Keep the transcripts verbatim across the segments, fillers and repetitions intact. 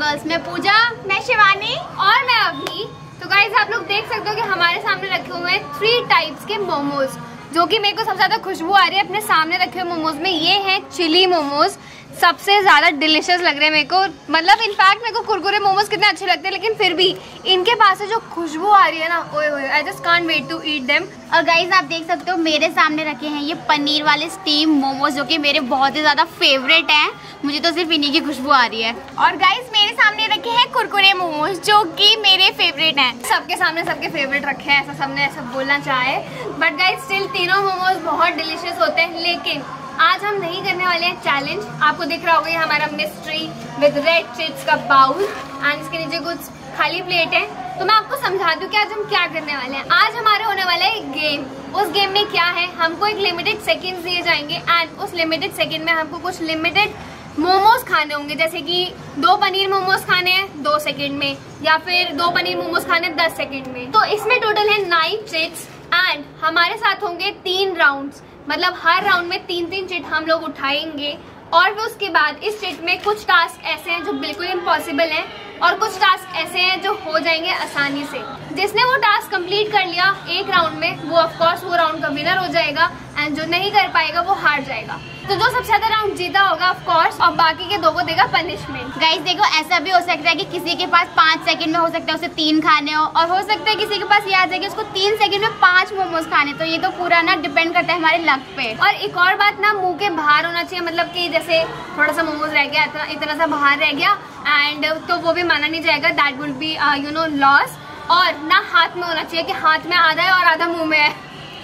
Girls, मैं पूजा, मैं शिवानी और मैं अभी। तो गाइस आप लोग देख सकते हो कि हमारे सामने रखे हुए हैं थ्री टाइप्स के मोमोज, जो कि मेरे को सबसे ज्यादा खुशबू आ रही है अपने सामने रखे हुए मोमोज में। ये हैं चिली मोमोज, सबसे ज्यादा डिलीशियस लग रहे हैं मेरे को। मतलब इनफैक्ट मेरे को कुरकुरे मोमोज कितने अच्छे लगते हैं, लेकिन फिर भी इनके पास से जो खुशबू आ रही है ना, ओए ओए, I just can't wait to eat them. और गाइज आप देख सकते हो मेरे सामने रखे हैं ये पनीर वाले स्टीम मोमोज, जो कि मेरे बहुत ही ज्यादा फेवरेट हैं। मुझे तो सिर्फ इन्हीं की खुशबू आ रही है। और गाइज मेरे सामने रखे हैं कुरकुरे मोमोज, जो कि मेरे फेवरेट हैं। सबके सामने सबके फेवरेट रखे हैं, ऐसा सबने ऐसा बोलना चाहे, बट गाइज स्टिल तीनों मोमोज बहुत डिलीशियस होते हैं। लेकिन आज हम नहीं करने वाले हैं चैलेंज। आपको दिख रहा होगा ये हमारा मिस्ट्री विद रेड चिप्स का बाउल एंड इसके नीचे कुछ खाली प्लेट है। तो मैं आपको समझा दूं कि आज हम क्या करने वाले हैं। आज हमारे होने वाला है एक गेम। उस गेम में क्या है, हमको एक लिमिटेड सेकंड्स दिए जाएंगे एंड उस लिमिटेड सेकंड में हमको कुछ लिमिटेड मोमोज खाने होंगे। जैसे कि दो पनीर मोमोज खाने हैं दो सेकंड में, या फिर दो पनीर मोमोज खाने हैं दस सेकंड में। तो इसमें टोटल है नाइन चिट्स एंड हमारे साथ होंगे तीन राउंड्स, मतलब हर राउंड में तीन तीन चिट हम लोग उठाएंगे। और फिर उसके बाद इस चिट में कुछ टास्क ऐसे हैं जो बिल्कुल इम्पॉसिबल हैं और कुछ टास्क ऐसे हैं जो हो जाएंगे आसानी से। जिसने वो टास्क कंप्लीट कर लिया एक राउंड में, वो ऑफ कोर्स वो राउंड का विनर हो जाएगा एंड जो नहीं कर पाएगा वो हार जाएगा। तो जो सबसे ज्यादा राउंड जीता होगा ऑफ कोर्स, और बाकी के दो को देगा पनिशमेंट। गाइस देखो, ऐसा भी हो सकता है कि किसी के पास पाँच सेकंड में हो सकता है उसे तीन खाने हो, और हो सकता है किसी के पास ये आ जाए कि उसको तीन सेकंड में पांच मोमोज खाने। तो ये तो पूरा ना डिपेंड करता है हमारे लक पे। और एक और बात ना, मुंह के बाहर होना चाहिए, मतलब कि जैसे थोड़ा सा मोमोज रह गया, इतना इतना सा बाहर रह गया एंड तो वो भी माना नहीं जाएगा, that will be you know loss. और ना हाथ में होना चाहिए कि हाथ में आधा है और आधा मुंह में है,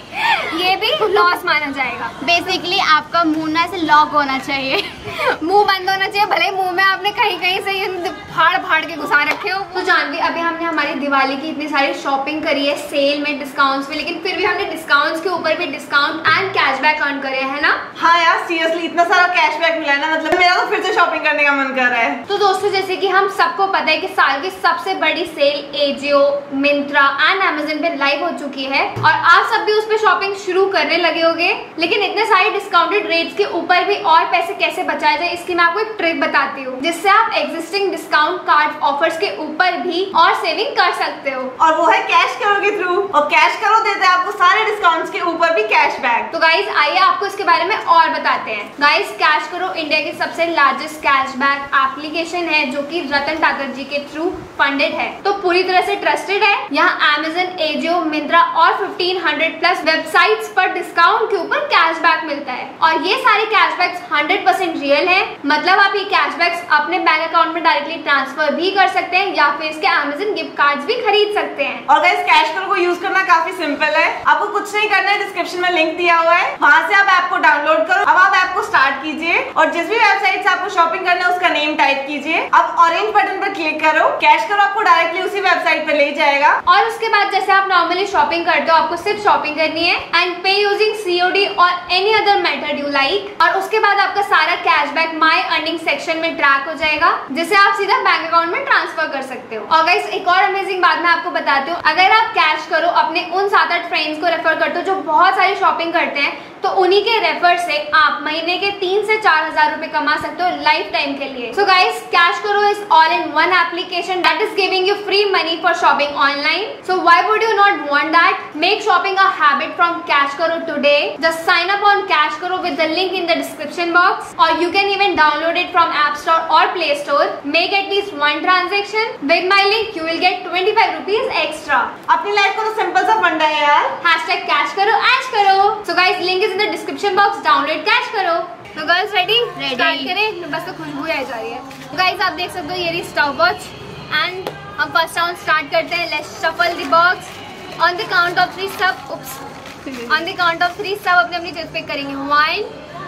ये भी लॉस माना जाएगा। बेसिकली आपका मुंह ना ऐसे लॉक होना चाहिए, मुंह बंद होना चाहिए, भले मुंह में आपने कहीं कहीं से ये फाड़ फाड़ के घुसा रखे हो। तो जानवी, अभी हमने हमारी दिवाली की इतनी सारी शॉपिंग करी है सेल में, डिस्काउंट्स में, लेकिन फिर भी हमने डिस्काउंट्स के ऊपर भी डिस्काउंट एंड कैशबैक अर्न करे है ना। हाँ यार सीरियसली इतना सारा कैशबैक मिला है ना, मतलब मेरा तो फिर से शॉपिंग करने का मन कर रहा है। तो दोस्तों, जैसे कि हम सबको पता है कि साल की सबसे बड़ी sale Ajio, Myntra and Amazon पे लाइव हो चुकी है और आप सब भी उस पे शॉपिंग शुरू करने लगे होंगे। लेकिन इतने सारे डिस्काउंटेड रेट्स के ऊपर भी और पैसे कैसे बचाए जाए, इसकी मैं आपको एक ट्रिक बताती हूँ, जिससे आप एग्जिस्टिंग डिस्काउंट कार्ड ऑफर्स के ऊपर भी और सेविंग कर सकते हो। और वो है कैश करो के थ्रू, और कैश करो देते हैं आपको सारे डिस्काउंट्स के ऊपर भी कैशबैक। तो गाइज आइए आपको इसके बारे में और बताते हैं। गाइज कैश करो इंडिया की सबसे लार्जेस्ट कैशबैक एप्लीकेशन है, जो कि रतन टाटा जी के थ्रू फंडेड है, तो पूरी तरह से ट्रस्टेड है। यहाँ अमेज़न, एजियो, मिंत्रा और फिफ्टीन हंड्रेड प्लस वेबसाइट्स पर डिस्काउंट के ऊपर कैशबैक मिलता है। और ये सारे कैशबैक्स हंड्रेड परसेंट रियल है, मतलब आप ये कैशबैक्स अपने बैंक अकाउंट में डायरेक्टली ट्रांसफर भी कर सकते हैं या फिर इसके अमेज़न गिफ्ट कार्ड्स भी खरीद सकते हैं। और गाइस कैश करो को यूज करना काफी सिंपल है, आपको कुछ नहीं करना है, डिस्क्रिप्शन में लिंक दिया हुआ है, वहाँ से आप ऐप को डाउनलोड करो। अब आप ऐप को स्टार्ट कीजिए और जिस भी वेबसाइट से आपको शॉपिंग करना है उसका नेम टाइप कीजिए। अब ऑरेंज बटन पर क्लिक करो, कैश करो आपको डायरेक्टली उसी वेबसाइट पे ले जाएगा। और उसके बाद जैसे आप नॉर्मली शॉपिंग करते हो, आपको सिर्फ शॉपिंग करनी है एंड पे यूजिंग सीओडी और any other method you like. और उसके बाद आपका सारा कैशबैक माय अर्निंग सेक्शन में ट्रैक हो जाएगा, जिसे आप सीधा बैंक अकाउंट में ट्रांसफर कर सकते हो। और गाइस एक और अमेजिंग बात मैं आपको बताती हूँ, अगर आप कैश करो अपने उन सात आठ फ्रेंड्स को रेफर करते हो जो बहुत सारी शॉपिंग करते हैं, तो उन्हीं के रेफर से आप महीने के तीन से चार हजार रुपए कमा सकते हो लाइफ टाइम के लिए। So guys CashKaro is all in one application that is giving you free money for shopping online. So why would you not want that? Make shopping a habit from CashKaro today. Just sign up on CashKaro with the link in the description box, और you can even download it from app store और play store. Make at least one transaction with my link, you will get twenty five rupees extra. अपनी life को तो simple सा फंडा है यार। Hashtag cash करो ऐश करो। So guys link is in the description box, download CashKaro. तो गर्ल्स रेडी? स्टार्ट करें? बस तो खुशबू आ जा रही है। तो गाइस आप देख सकते हो ये रही स्टॉप वॉच एंड हम फर्स्ट राउंड स्टार्ट करते हैं। Let's shuffle the box. On the count of three सब oops on the count of three सब अपने अपनी चिट पिक करेंगे। One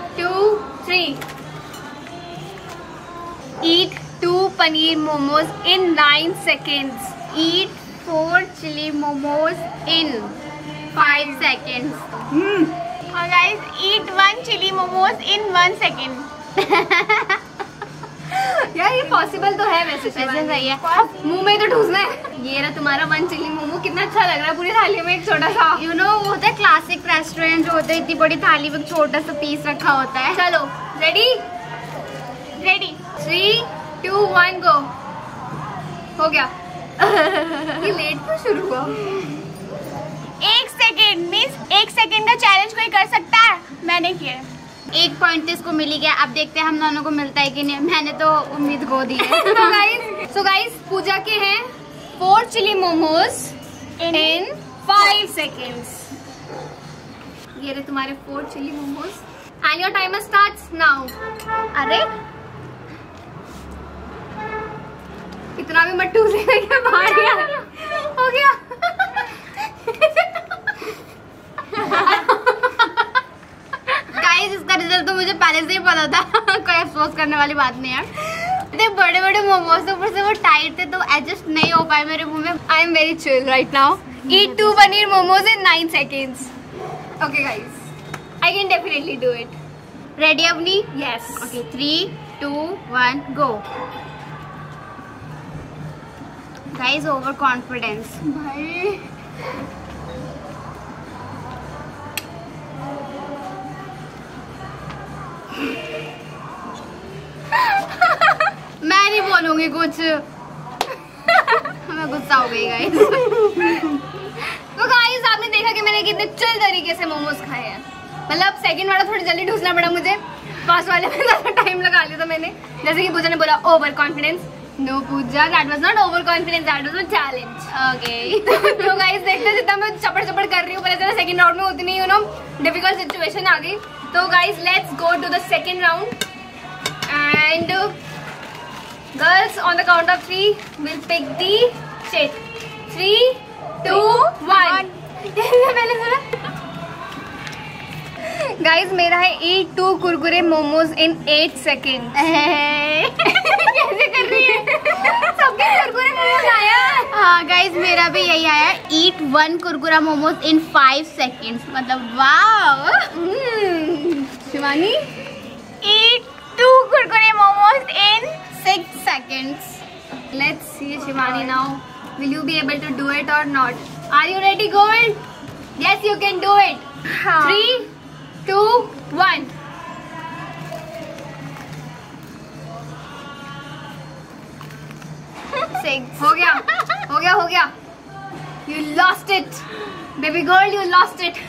two three. Eat two paneer momos in nine seconds. Eat four chilli momos in five seconds. और guys eat one chilli momos in one second. यार ये possible तो है वैसे, वैसे सही है, मुंह में तो ठूसना है। ये रहा तुम्हारा वन चिली मोमो, कितना अच्छा लग रहा है पूरी थाली में एक छोटा सा। यू नो वो होता है क्लासिक रेस्टोरेंट जो होता है, इतनी बड़ी थाली में छोटा सा पीस रखा होता है। चलो ready? Ready? Three two one go. हो गया। ये लेट क्यों शुरू हुआ? एक सेकेंड मीन्स एक सेकेंड का चैलेंज कोई कर सकता है? मैंने किया। एक पॉइंट तो इसको मिल ही गया। अब देखते हैं हम दोनों को मिलता है कि नहीं। मैंने तो उम्मीद खो दी है। तो गाइस सो गाइस पूजा के हैं four chilli momos in five seconds. ये रहे तुम्हारे four chilli momos and your timer starts now. अरे इतना भी मत टूसेगा क्या? बाहर यार हो गया। गाइस इसका रिजल्ट तो मुझे पहले से ही पता था। कोई अफसोस करने वाली बात नहीं है। इतने बड़े बड़े मोमोज ऊपर से वो टाइट थे तो एडजस्ट नहीं हो पाए मेरे मुंह में। I am very chill right now. Eat two paneer momos in nine seconds. Okay guys I can definitely do it. Ready अपनी? Yes. Okay three two one go. Guys overconfidence भाई मैं नहीं बोलूंगी कुछ। मैं गुस्सा हो गई गाइस। तो गाइस आपने देखा कि मैंने कितने चिल तरीके से मोमोज खाए हैं। मतलब सेकंड वाला थोड़ी जल्दी ढूंढना पड़ा मुझे, फर्स्ट वाले में ज्यादा टाइम लगा लिया था मैंने। जैसे कि पूजा ने बोला overconfidence. No Pooja, that was not overconfidence, that was a challenge. Okay तो गाइस देखते हैं जितना मैं चपड़ चपड़ कर रही हूँ पहले चला सेकंड राउंड में उतनी यू नो डिफिकल्ट सिचुएशन आ गई। तो guys let's go to the second round and girls on the count of three will pick the chit. Three two one. मैंने सुना गाइस मेरा है eat two Kurkure momos in eight second. कैसे कर रही है? सबके कुरकुरे मोमोज आया। हाँ गाइस मेरा भी यही आया। ईट वन कुरकुरा मोमोज इन फाइव सेकेंड्स। मतलब wow. Shivani eat two Kurkure momos in six seconds. Let's see Shivani now will you be able to do it और not? Are you ready gold? Yes you can do it. Three two one. Six. हो गया हो गया हो गया। You lost it baby girl, you lost it.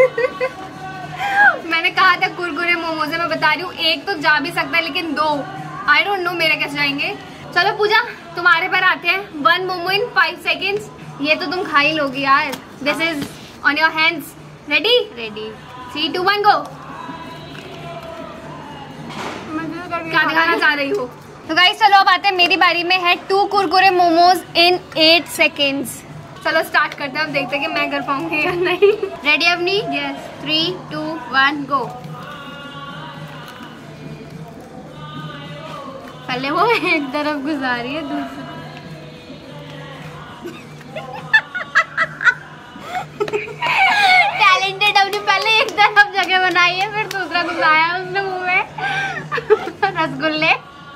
मैंने कहा था कुरकुरे मोमोज है, मैं बता रही हूँ एक तो जा भी सकता है लेकिन दो आई डोंट नो मेरे कैसे जाएंगे। चलो पूजा तुम्हारे पर आते हैं। One momo in five seconds. ये तो तुम खा ही लोगी यार। This is on your hands. Ready? Ready. Three two one go. क्या दिखाना चाह रही हो? तो गाइस चलो अब आते हैं मेरी बारी में है two Kurkure momos in eight seconds. चलो स्टार्ट करते हैं। अब देखते हैं कि मैं कर पाऊंगी या नहीं। रेडी अपनी? Yes. Three two one go. पहले वो एक तरफ गुजार रही है दूसरी। टैलेंटेड अपनी पहले एक तरफ जगह बनाई है फिर दूसरा घुसाया उसने मुंह में। रसगुल्ले।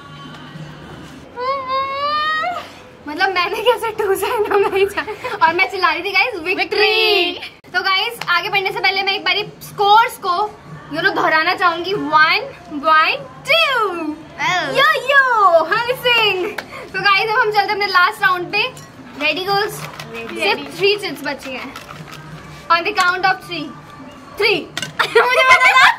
मतलब मैंने कैसे टूसा है ना मैं जा और मैं चिल्ला रही थी गाइस विक्ट्री। तो गाइस आगे बढ़ने से पहले मैं एक बारी स्कोर्स को यू नो दोहराना चाहूंगी। One one two yo yo Honey Singh. तो गाइस अब हम चलते हैं अपने लास्ट राउंड पे। Ready girls? सिर्फ थ्री चिट्स बची हैं। On the count of three. Three. मुझे पता था।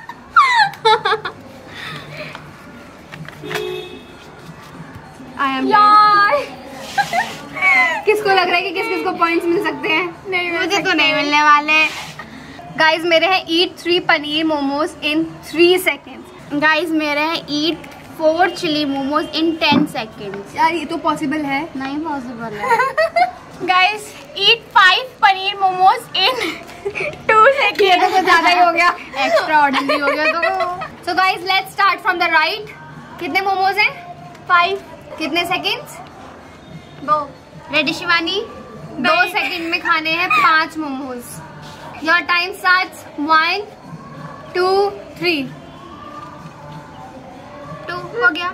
आई एम यार। किसको लग रहा है कि किस किस को पॉइंट्स मिल सकते हैं? नहीं मुझे तो नहीं मिलने वाले। गाइस मेरे हैं eat three paneer momos in three seconds. Guys मेरे हैं eat four chilli momos in ten seconds. यार ये तो पॉसिबल है। नहीं पॉसिबल है। Guys eat five paneer momos in two seconds. ये तो ज्यादा ही हो गया। एक्स्ट्रा ऑर्डिनरी हो गया तो। So guys let's start from the right. कितने मोमोज हैं? फाइव। कितने सेकेंड्स? दो। रेडी शिवानी? दो सेकंड में खाने हैं पांच momos. Your time starts. One two three. Two हो गया।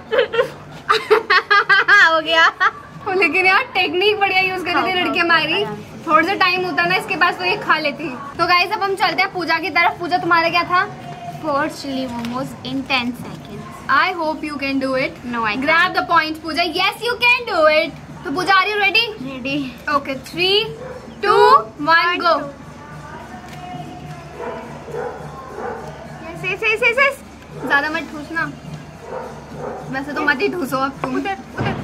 हो गया। लेकिन यार टेक्निक बढ़िया यूज कर रही थी लड़कियां हमारी। थोड़ा सा टाइम होता ना इसके पास तो ये खा लेती। तो गाइस अब हम चलते हैं पूजा की तरफ। पूजा तुम्हारा क्या था? Four chilli momos in ten seconds. I hope you can do it. No, I can't. Grab the points, Pooja. Yes, you can do it. तो Puja are you ready? Ready. Okay, three two one go. Yes yes yes yes, ज्यादा मत ठूसना। वैसे तो मत ही ठूसो अब तुम। उधर उधर।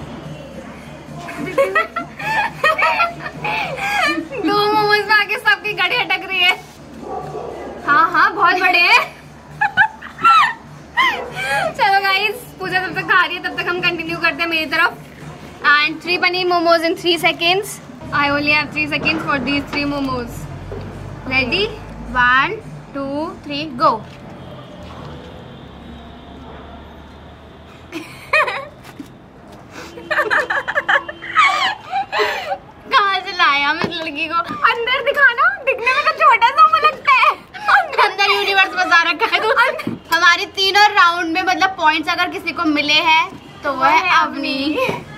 दो मोमोज में आके सबकी गड़े अटक रही है। हाँ हाँ बहुत बड़े हैं। चलो गाइस, पूजा तब तक खा रही है, तब तक हम कंटिन्यू करते हैं मेरी तरफ। And three paneer momos in three seconds. I only have three seconds for these three momos. Ready? One two three go. कहाँ से लाया हम इस लड़की को? अंदर दिखाना, दिखने में तो छोटा सा मुझे लगता है। अंदर यूनिवर्स बता रखा है तो। हमारी तीनों राउंड में मतलब पॉइंट्स अगर किसी को मिले हैं तो वो है अवनी।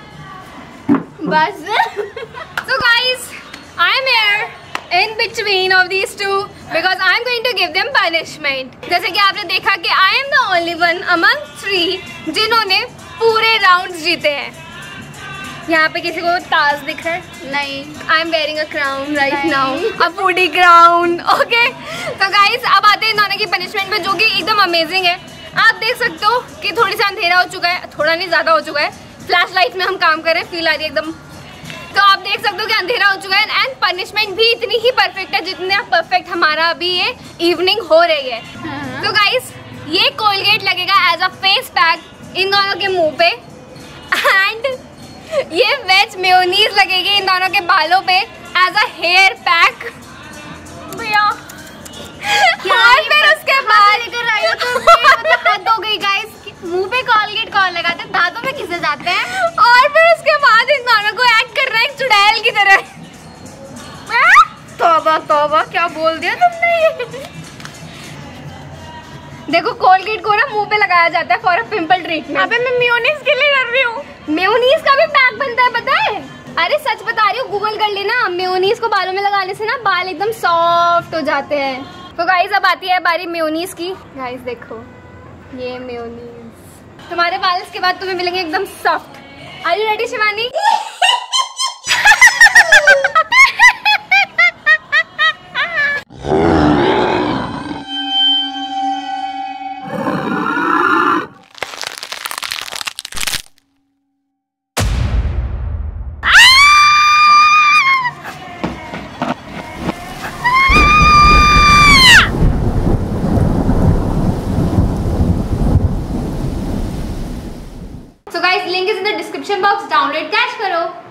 बस। So guys, I'm here in between of these two because I'm going to give them punishment. जैसे कि आपने देखा कि I am the only one among three जिन्होंने पूरे राउंड्स जीते हैं। यहाँ पे किसी को ताज दिख रहा है? नहीं। I am wearing a crown right नहीं। Now, a foodie crown. Okay, तो गाइस अब आते हैं दोनों की पनिशमेंट पे, जो कि एकदम अमेजिंग है। आप देख सकते हो कि थोड़ी सा अंधेरा हो चुका है, थोड़ा नहीं ज़्यादा हो चुका है। फ्लैश लाइट में हम काम कर रहे हैं, फील आ रही है एकदम। तो आप देख सकते हो कि अंधेरा हो चुका है एंड पनिशमेंट भी इतनी ही परफेक्ट है जितने परफेक्ट हमारा अभी ये इवनिंग हो रही है। तो गाइस ये कोलगेट लगेगा एज अ फेस पैक इन दोनों के मुंह पे, एंड ये वेज मेयोनीज लगेगी इन दोनों के बालों पे एज अ हेयर पैक। भैया और फिर उसके बाद लेकर आई हो तो मतलब हद हो गई गाइस। मुंह पे कॉलगेट कौन लगाते हैं? दांतों में किसे जाते हैं? और फिर उसके बाद इन दोनों को एक्ट करना है एक चुड़ैल की तरह। तौबा तौबा, क्या बोल दिया तुमने। देखो कोलगेट को ना मुंह पे लगाया जाता है फॉर अ पिंपल ट्रीटमेंट। अबे मैं मेयोनीज के लिए कर रही हूँ। मेयोनीज का भी पैक बनता है पता है? अरे सच बता रही हूँ, गूगल कर लेना। मेयोनीज को बालों में लगाने से ना बाल एकदम सॉफ्ट हो जाते हैं। तो गाइस अब आती है बारी मेयोनीज की। गाइस देखो ये मेयोनीज, तुम्हारे बाल इसके बाद तुम्हें मिलेंगे एकदम soft. Are you ready Shivani? Link is in the description box, download cash करो।